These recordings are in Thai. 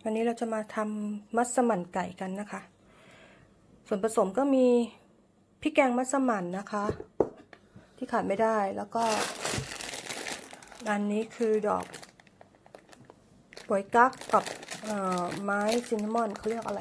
วันนี้เราจะมาทำมัสมั่นไก่กันนะคะส่วนผสมก็มีพริกแกงมัสมั่นนะคะที่ขาดไม่ได้แล้วก็อันนี้คือดอกโป๋ยกั๊กกับไม้ซินนามอนเขาเรียกอะไร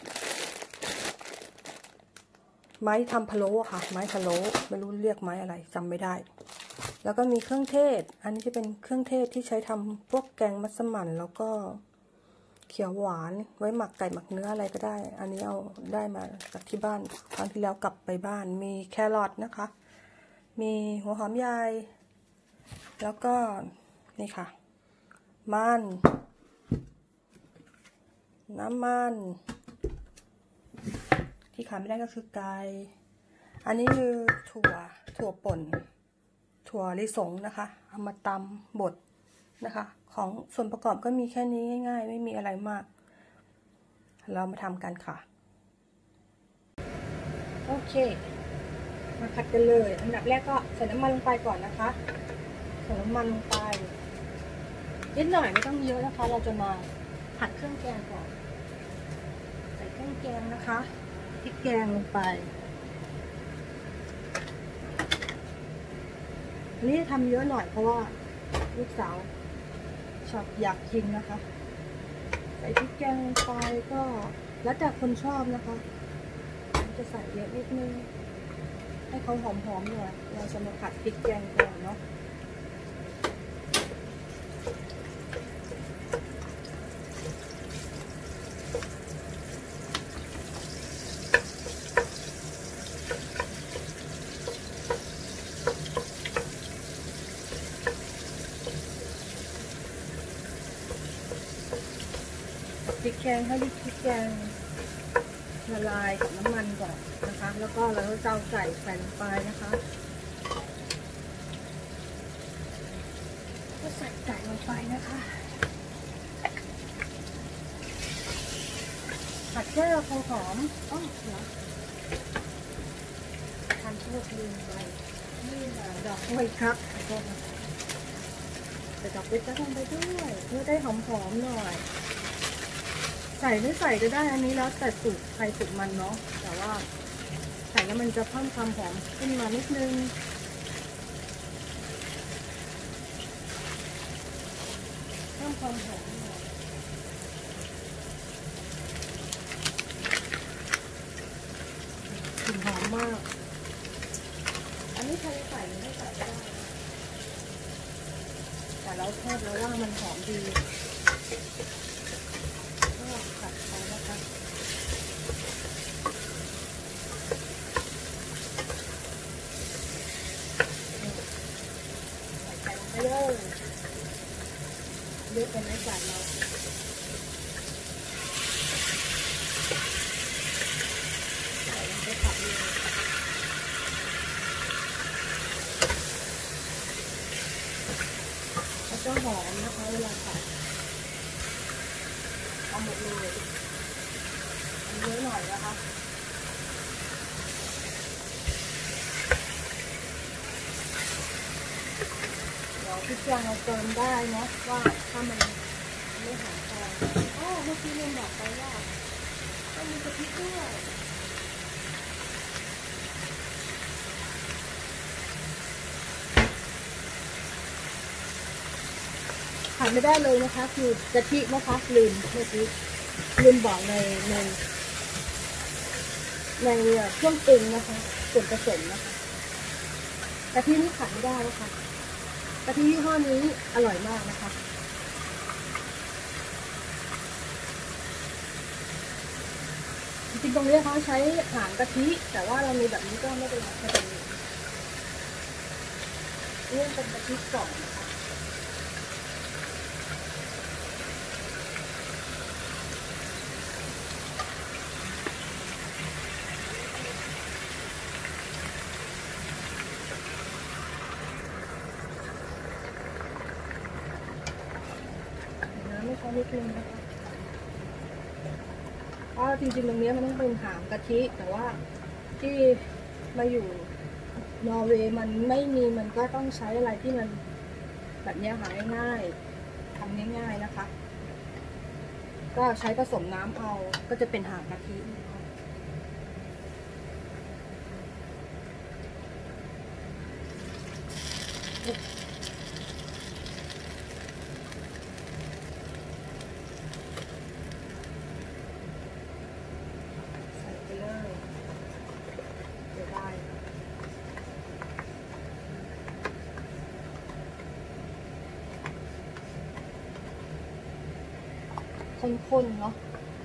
ไม้ทำพะโล้ค่ะไม้พะโล้ไม่รู้เรียกไม้อะไรจำไม่ได้แล้วก็มีเครื่องเทศอันนี้จะเป็นเครื่องเทศที่ใช้ทำพวกแกงมัสมั่นแล้วก็เขียวหวานไว้หมักไก่หมักเนื้ออะไรก็ได้อันนี้เอาได้มาจากที่บ้านครั้งที่แล้วกลับไปบ้านมีแครอทนะคะมีหัวหอมใหญ่แล้วก็นี่ค่ะมันน้ำมันที่ขาดไม่ได้ก็คือไก่อันนี้คือถั่วป่นถั่วลิสงนะคะเอามาตำบดนะคะของส่วนประกอบก็มีแค่นี้ง่ายๆไม่มีอะไรมากเรามาทำกันค่ะโอเคมาผัดกันเลยอันดับแรกก็ใส่น้ำมันลงไปก่อนนะคะใส่น้ำมันลงไปนิดหน่อยไม่ต้องเยอะนะคะเราจะมาผัดเครื่องแกงก่อนใส่เครื่องแกงนะคะพริกแกงลงไปอันนี้ทำเยอะหน่อยเพราะว่าลูกสาวชอบอยากกินนะคะใส่พริกแกงลงไปก็แล้วแต่คนชอบนะคะจะใส่เยอะนิดนึงให้เขาหอมๆหน่อยเราจะมาผัดพริกแกงก่อนเนาะพริกแกงให้พริกแกงละลายกับน้ำมันก่อนนะคะแล้วก็เราจะเอาไก่ใส่ลงไปนะคะก็ใส่ไก่ลงไปนะคะผัดแค่พอหอมอ๋อเหรอทานโทษลืมไปนี่ดอกโป๋ยกั๊กใส่ดอกโป๋ยกั๊กลงไปด้วยเพื่อได้หอมๆหน่อยใส่ไม่ใส่ก็ได้อันนี้แล้วแต่สูตรใครสูตรมันเนาะแต่ว่าใส่แล้วมันจะเพิ่มความหอมขึ้นมานิดนึงเพิ่มความหอมหน่อยกลิ่นหอมมากอันนี้ใครใส่หรือไม่ใส่ก็ได้แต่เราชอบแล้วว่ามันหอมดีผัดไปนะคะใส่ไก่ลงไปเลยเยอะไปไหมจานเราใส่ลงไปผัดเลยแล้วก็หอมนะคะเวลาผัดเอาหมดเลยเยอะหน่อยนะคะเดี๋ยวพริกแกงเราเติมได้เนาะว่าถ้ามันไม่หอมพออ๋อเมื่อกี้ลืมบอกไปว่าต้องมีกะทิด้วยขาดไม่ได้เลยนะคะคือกะทินะคะลืมเมื่อกี้ลืมบอกในเครื่องปรุงนะคะส่วนผสมนะคะกะทินี่ขาดไม่ได้นะคะกะทิยี่ห้อนี้อร่อยมากนะคะจริงๆตรงนี้เขาใช้หางกะทิแต่ว่าเรามีแบบนี้ก็ไม่เป็นไรไม่เป็นไรนี่เป็นกะทิกล่องนะคะไม่ใช่นิดนึงนะคะเพราะจริงๆตรงนี้มันต้องเป็นหางกะทิแต่ว่าที่มาอยู่นอร์เวย์มันไม่มีมันก็ต้องใช้อะไรที่มันแบบนี้หาง่ายๆทำง่ายๆนะคะ กก็ใช้ผสมน้ำเอาก็จะเป็นหางกะทิใส่ไปเลยเดี๋ยวได้ข้นๆเนาะ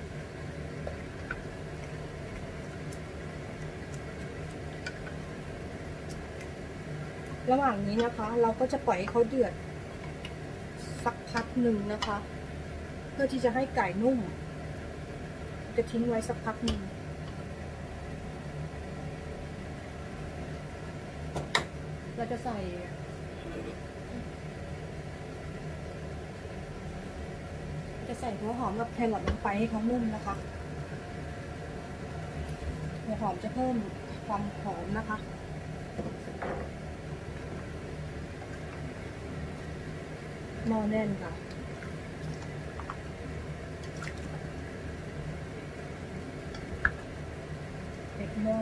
ระหว่างนี้นะคะเราก็จะปล่อยให้เขาเดือดสักพักหนึ่งนะคะ เพื่อที่จะให้ไก่นุ่มจะทิ้งไว้สักพักหนึ่งเราจะใส่หัวหอมกับแครอทลงไปให้เขานุ่มนะคะหัวหอมจะเพิ่มความหอมนะคะหม้อแน่นค่ะเล็กหม้อ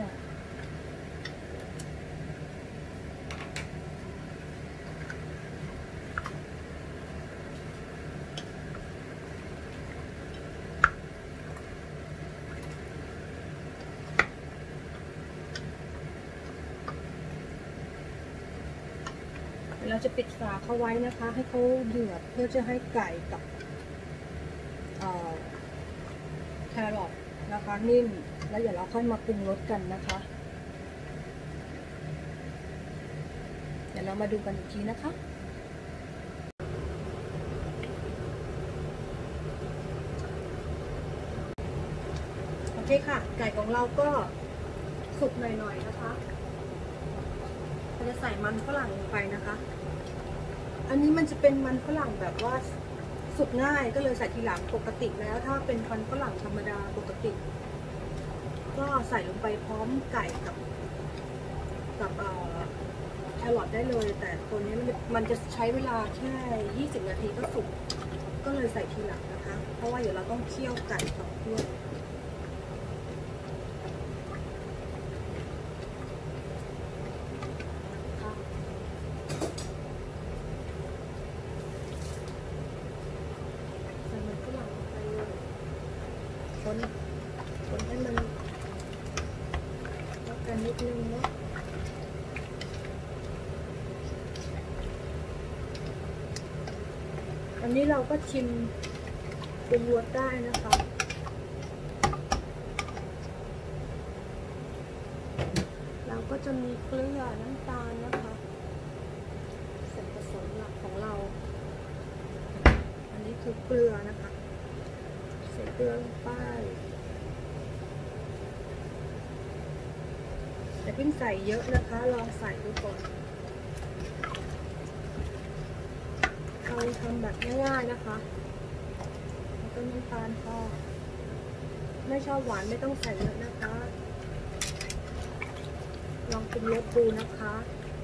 เราจะปิดฝาเขาไว้นะคะให้เขาเดือดเพื่อจะให้ไก่กับแครอทนะคะนิ่มแล้วเดี๋ยวเราค่อยมาปรุงรสกันนะคะเดี๋ยวเรามาดูกันอีกทีนะคะโอเคค่ะไก่ของเราก็สุกหน่อยๆนะคะเราจะใส่มันฝรั่งลงไปนะคะอันนี้มันจะเป็นมันฝรั่งแบบว่าสุกง่ายก็เลยใส่ทีหลังปกติแล้วถ้าเป็นมันฝรั่งธรรมดาปกติก็ใส่ลงไปพร้อมไก่กับแครอทได้เลยแต่ตัวนี้มันจะใช้เวลาแค่20 นาทีก็สุกก็เลยใส่ทีหลังนะคะเพราะว่าเดี๋ยวเราต้องเคี่ยวไก่ต่อด้วยคนให้มันแล้วกันนิดนึงเนาะอันนี้เราก็ชิมเป็นรสได้นะคะเราก็จะมีเกลือน้ำตาลนะคะส่วนผสมหลักของเราอันนี้คือเกลือนะคะใส่เกลือลงไปแต่เพิ่งใส่เยอะนะคะลองใส่ดูก่อนเราทำแบบง่ายๆนะคะแล้วก็น้ำตาลพอไม่ชอบหวานไม่ต้องใส่เยอะนะคะลองปรุงรสดูนะคะ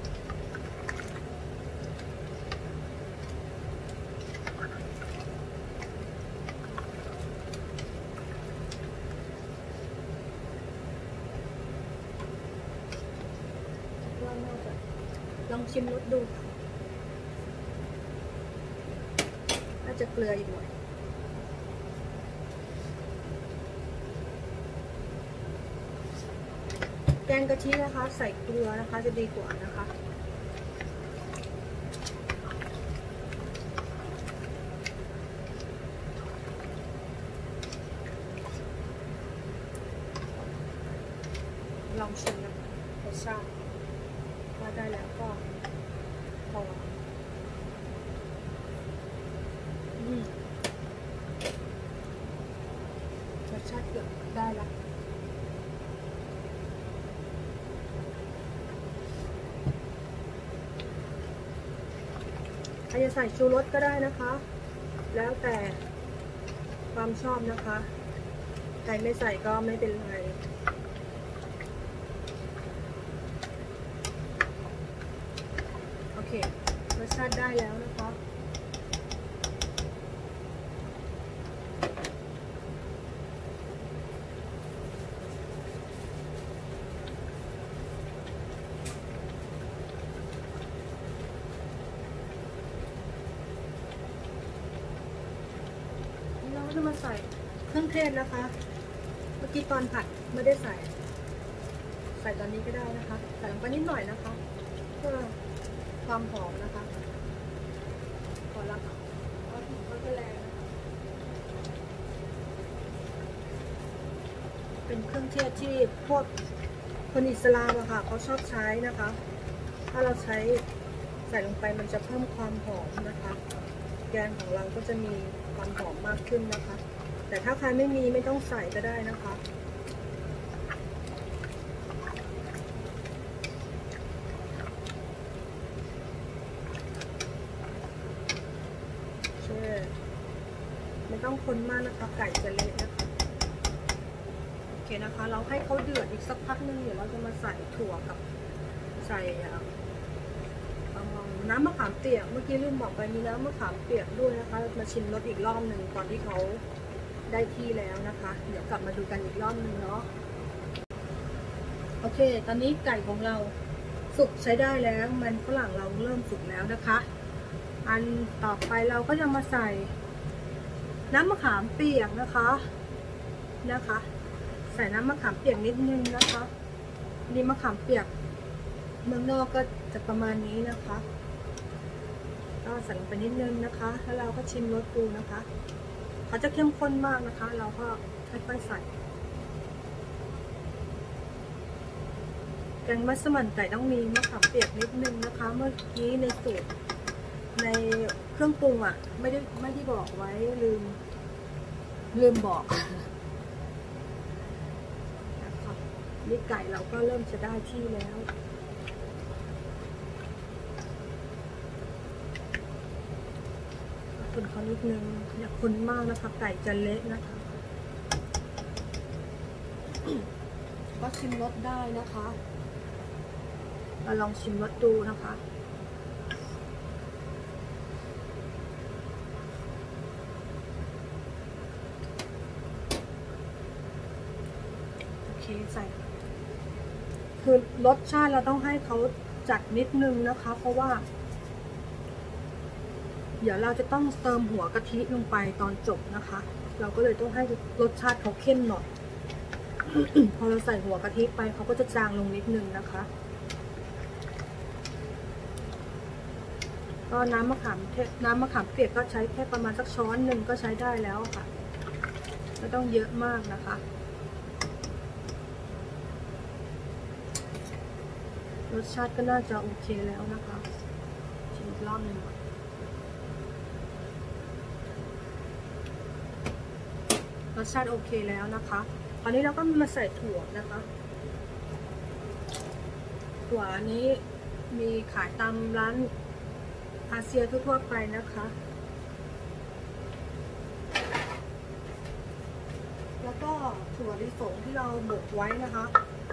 ลองชิมรสดูค่ะน่าจะเกลืออีกหน่อยแกงกะทินะคะใส่เกลือนะคะจะดีกว่านะคะลองชิมนะคะรสชาติว่าได้แล้วก็พอรสชาติเกือบได้ละใครจะใส่ชูรสก็ได้นะคะแล้วแต่ความชอบนะคะใครไม่ใส่ก็ไม่เป็นไรโอเครสชาติได้แล้วนะคะก็จะมาใส่เครื่องเทศนะคะ เมื่อกี้ตอนผัดไม่ได้ใส่ตอนนี้ก็ได้นะคะใส่ลงไปนิดหน่อยนะคะเพื่อความหอมนะคะพอละค่ะก็ถึงก็จะแรงเป็นเครื่องเทศที่พวกคนอิสลามอะค่ะเขาชอบใช้นะคะถ้าเราใส่ลงไปมันจะเพิ่มความหอมนะคะแกงของเราก็จะมีความหอมมากขึ้นนะคะแต่ถ้าใครไม่มีไม่ต้องใส่ก็ได้นะคะไม่ต้องคนมากนะคะไก่จะเละนะคะโอเคนะคะเราให้เขาเดือดอีกสักพักนึงเดี๋ยวเราจะมาใส่ถั่วกับใส่น้ำมะขามเปียกเมื่อกี้ลืมบอกไปมีน้ำมะขามเปียกด้วยนะคะมาชิมรสอีกรอบหนึ่งตอนที่เขาได้ที่แล้วนะคะเดี๋ยวกลับมาดูกันอีกรอบหนึ่งเนาะโอเคตอนนี้ไก่ของเราสุกใช้ได้แล้วมันฝรั่งเราเริ่มสุกแล้วนะคะอันต่อไปเราก็จะมาใส่น้ำมะขามเปียกนะคะใส่น้ำมะขามเปียกนิดนึงนะคะนี่มะขามเปียกเมืองนอกก็จะประมาณนี้นะคะก็ใส่ลงไปนิดนึงนะคะแล้วเราก็ชิมรสดูนะคะเขาจะเข้มข้นมากนะคะเราก็ค่อยๆใส่แกงมัสมั่นไก่ต้องมีมะขามเปียกนิดนึงนะคะเมื่อกี้ในสูตรในเครื่องปรุงอ่ะไม่ได้บอกไว้ลืมบอกนะคะนี่ไก่เราก็เริ่มจะได้ที่แล้วคนเขานิดนึงอย่าคนมากนะคะไก่จะเละนะคะก็ชิมรสได้นะคะเราลองชิมรสดูนะคะโอเคใส่คือรสชาติเราต้องให้เขาจัดนิดนึงนะคะเพราะว่าเดี๋ยวเราจะต้องเติมหัวกะทิลงไปตอนจบนะคะเราก็เลยต้องให้รสชาติเขาเข้มหน่อย พอเราใส่หัวกะทิไปเขาก็จะจางลงนิดนึงนะคะก็น้ำมะขามเปียกก็ใช้แค่ประมาณสักช้อนหนึ่งก็ใช้ได้แล้วค่ะไม่ต้องเยอะมากนะคะรสชาติก็น่าจะโอเคแล้วนะคะชิมอีกรอบหนึ่งรสชาติโอเคแล้วนะคะคราวนี้เราก็มาใส่ถั่วนะคะถั่วนี้มีขายตามร้านอาเซียทั่วๆไปนะคะแล้วก็ถั่วลิสงที่เราบดไว้นะคะ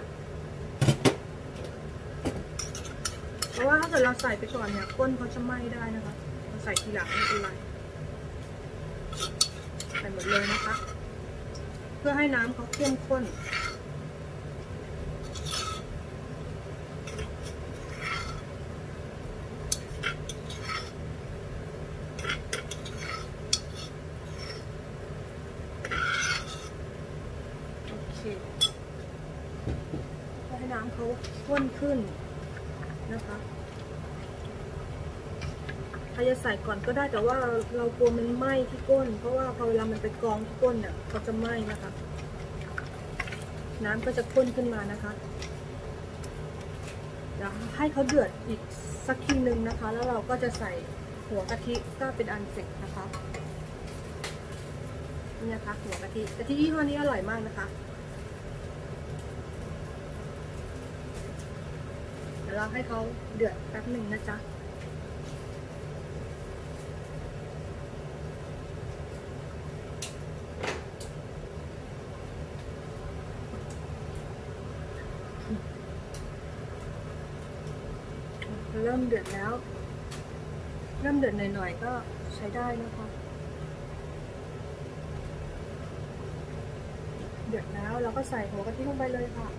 เพราะว่าถ้าเกิดเราใส่ไปก่อนเนี่ยก้นเขาจะไหม้ได้นะคะเราใส่ทีหลังไม่เป็นไรใส่หมดเลยนะคะเพื่อให้น้ำเขาเข้มข้นโอเคเพื่อให้น้ำเขาข้นขึ้นนะคะใครจะใส่ก่อนก็ได้แต่ว่าเรากลัวมันไหม้ที่ก้นเพราะว่าพอเวลามันไปกองที่ก้นเนี่ยเขาจะไหม้นะคะน้ำก็จะข้นขึ้นมานะคะเดี๋ยวให้เขาเดือดอีกสักทีนึงนะคะแล้วเราก็จะใส่หัวกะทิก็เป็นอันเสร็จนะคะนี่นะคะหัวกะทิยี่ห้อนี้อร่อยมากนะคะเดี๋ยวเราให้เขาเดือดแป๊บหนึ่งนะจ๊ะเริ่มเดือดแล้วเริ่มเดือดหน่อยๆก็ใช้ได้นะคะเดือดแล้วเราก็ใส่หัวกะทิลงไปเลยค่ะ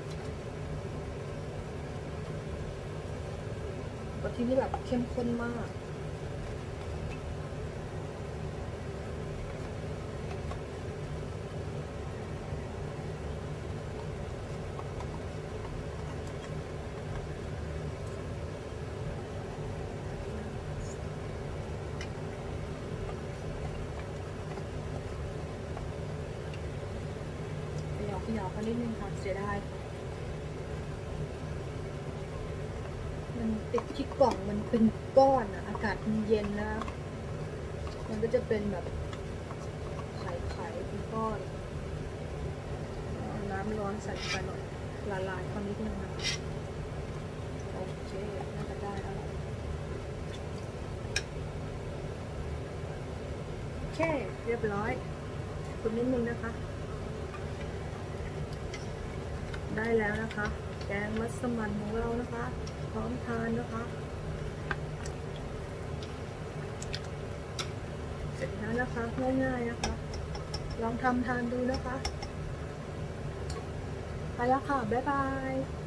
กะทินี่แบบเข้มข้นมากอเขานิดนึงค่ะเสียดายมันติดที่กล่องมันเป็นก้อนอะอากาศมันเย็นนะมันก็จะเป็นแบบไข่เป็นก้อนน้ำร้อนใส่ไปหน่อยละลายเขานิดนึงนะโอเคน่าจะได้แล้วโอเคเรียบร้อยคุณนิดนึงนะคะได้แล้วนะคะแกงมัสมั่นของเรานะคะพร้อมทานนะคะเสร็จแล้วนะคะง่ายๆนะคะลองทำทานดูนะคะไปแล้วค่ะบ๊ายบาย